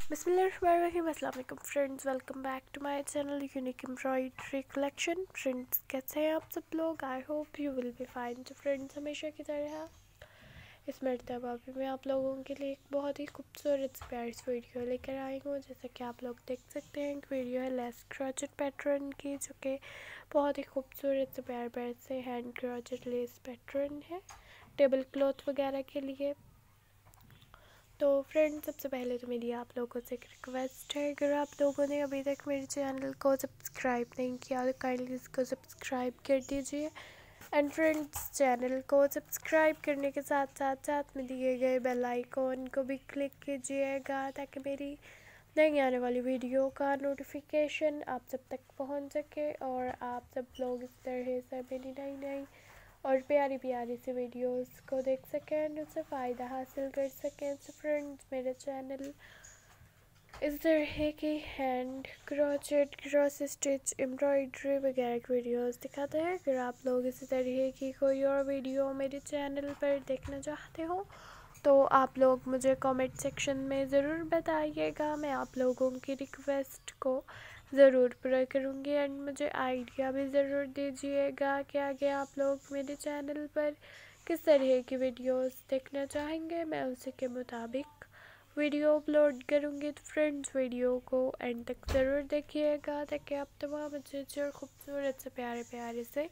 बिस्मिल्लाहिर्रहमानिर्रहीम। अस्सलाम वालेकुम friends, welcome back to my channel unique embroidery collection. Friends, कैसे हैं आप सब लोग? I hope you will be fine. तो फ्रेंड्स, हमेशा की तरह इस मरतबा भी मैं आप लोगों के लिए एक बहुत ही खूबसूरत प्यारी सी वीडियो लेकर आई हूँ। जैसा कि आप लोग देख सकते हैं, एक वीडियो है लेस क्रोचेट पैटर्न की, जो कि बहुत ही खूबसूरत से प्यार प्यार से हैंड क्रोचेट लेस पैटर्न है टेबल क्लॉथ वगैरह के लिए। तो फ्रेंड्स, सबसे पहले तो मेरी आप लोगों से एक रिक्वेस्ट है, अगर आप लोगों ने अभी तक मेरे चैनल को सब्सक्राइब नहीं किया तो काइंडली इसको सब्सक्राइब कर दीजिए। एंड फ्रेंड्स, चैनल को सब्सक्राइब करने के साथ साथ साथ में दिए गए बेल आइकॉन को भी क्लिक कीजिएगा, ताकि मेरी नई आने वाली वीडियो का नोटिफिकेशन आप सब तक पहुंच सके और आप सब लोग इस तरह से मेरी नई नई और प्यारी प्यारी सी वीडियोस को देख सकें और उससे फ़ायदा हासिल कर सकें। तो फ्रेंड्स, मेरे चैनल इस तरह की hand crochet, cross stitch, embroidery वगैरह की वीडियोस दिखाते हैं। अगर आप लोग इसी तरह की कोई और वीडियो मेरे चैनल पर देखना चाहते हो तो आप लोग मुझे कमेंट सेक्शन में ज़रूर बताइएगा। मैं आप लोगों की रिक्वेस्ट को ज़रूर पूरा करूँगी एंड मुझे आइडिया भी ज़रूर दीजिएगा कि आगे आप लोग मेरे चैनल पर किस तरह की वीडियोस देखना चाहेंगे। मैं उसी के मुताबिक वीडियो अपलोड करूँगी। तो फ्रेंड्स, वीडियो को एंड तक ज़रूर देखिएगा, ताकि आप तमाम अच्छे और खूबसूरत से प्यारे प्यारे से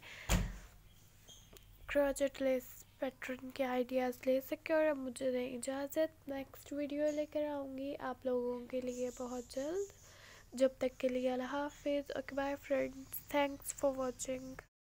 क्रोचेट लेस पैटर्न के आइडियाज़ ले सके। और अब मुझे दें इजाज़त, नेक्स्ट वीडियो लेकर आऊँगी आप लोगों के लिए बहुत जल्द। जब तक के लिए अल्लाह हाफिज़। Okay bye friends, thanks for watching.